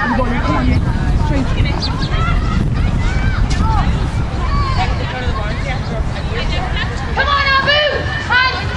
Come on, yeah. Straight. Come on, Abu! Hands!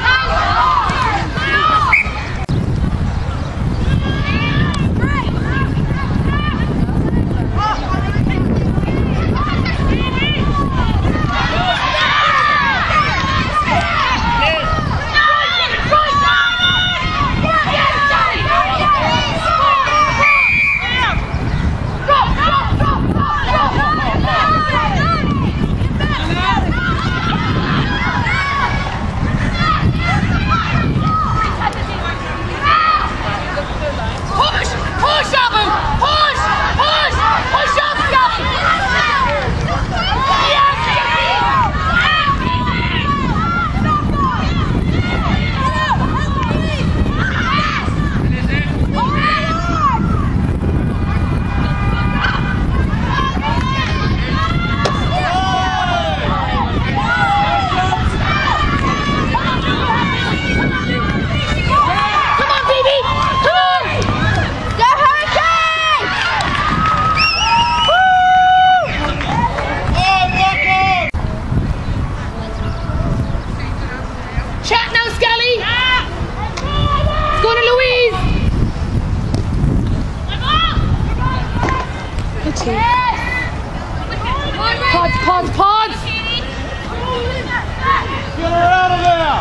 Pods! Get her out of there!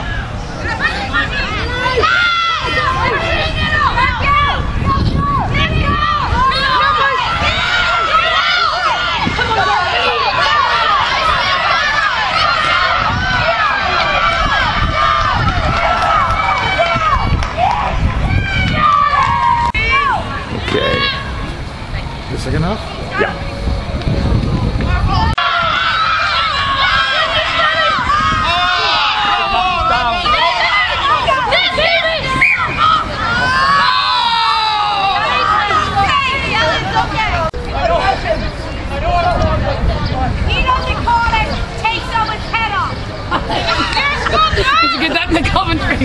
Okay. Is this enough? Yeah. Did you get that in the commentary?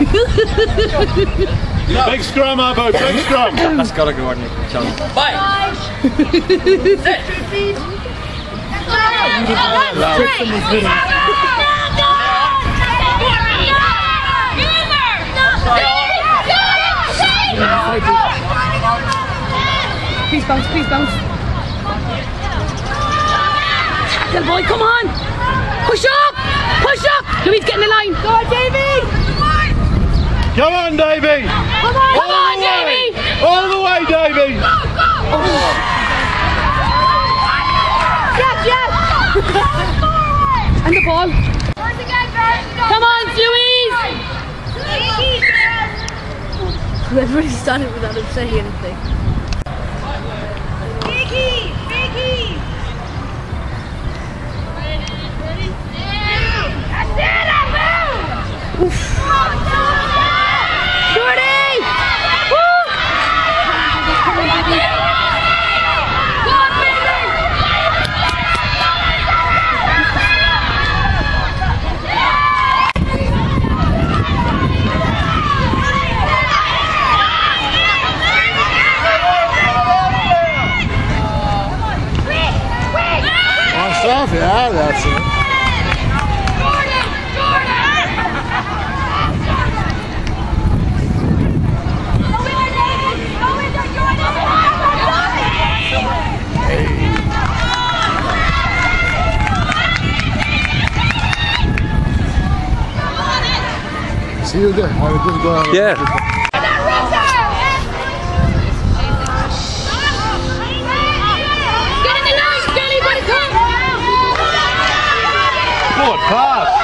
Big scrum, Abu, big scrum. That's gotta go on, Nick. Bye! Please bounce, please bounce. Tackle, boy, come on! Push up! Push up! Louise, get in the line. Go on, Davey! Come on, Davey! Come on, Davey! All the way, Davey! Yes! And the ball. Come on, Louise! Everybody started without him saying anything. Vicky! Vicky! That's it, Abu! Oof! Jordy! Woo! Go on, baby! Off, yeah, that's it. See you there. Have a good go. Yeah. Good pass.